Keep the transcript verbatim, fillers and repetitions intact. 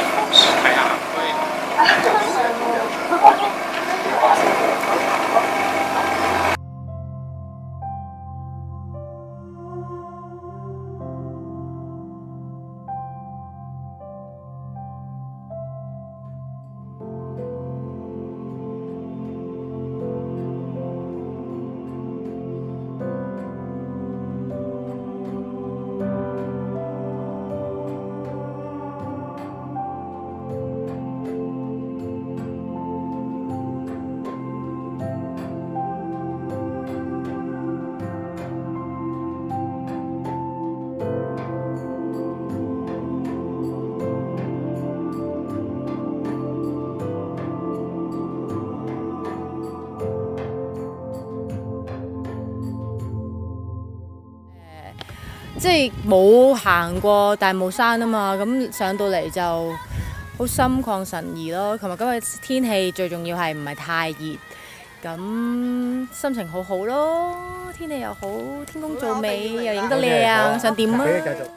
係啊， 即係冇行過大帽山啊嘛，咁上到嚟就好心曠神怡咯。同埋今日天氣最重要係唔係太熱，咁心情好好咯。天氣又好，天公造美，又影得靚，想點啊？